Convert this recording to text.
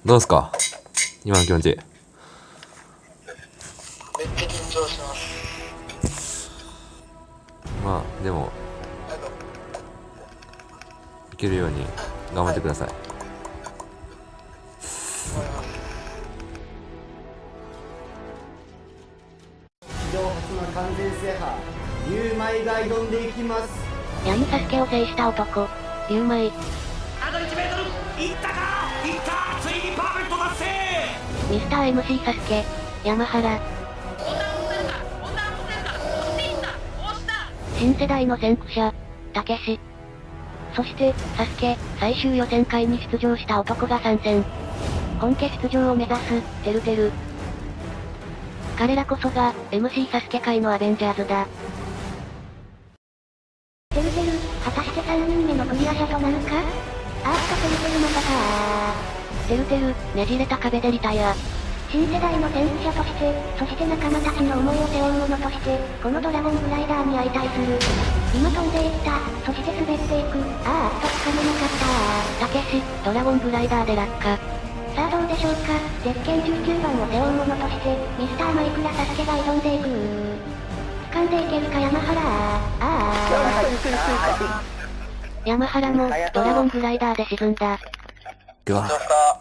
どうですか今の気持ち。 めっちゃ緊張します。 まあ、でも、いけるように頑張ってください。 頑張ります。 史上初の完全制覇、リュウマイが挑んでいきます。 闇サスケを制した男、リュウマイ。 あと1メートルいったかいった、ついにパーフェクト達成。 ミスター MC サスケ、山原。新世代の先駆者、たけし。そして、サスケ、最終予選会に出場した男が参戦。本家出場を目指す、てるてる。彼らこそが、MC サスケ界のアベンジャーズだ。てるてる、果たして3人目のクリア者となるか？てるてるまさかてるてる、ねじれた壁でリタイア。新世代の先駆者として、そして仲間たちの思いを背負う者として、このドラゴングライダーに相対する。今飛んでいった、そして滑っていく、つかめなかった。たけし、ドラゴングライダーで落下。さあどうでしょうか、ゼッケン19番を背負う者として、ミスターマイクラサスケが挑んでいく。掴んでいけるか山原。山原も、ドラゴングライダーで沈んだ。 うわ。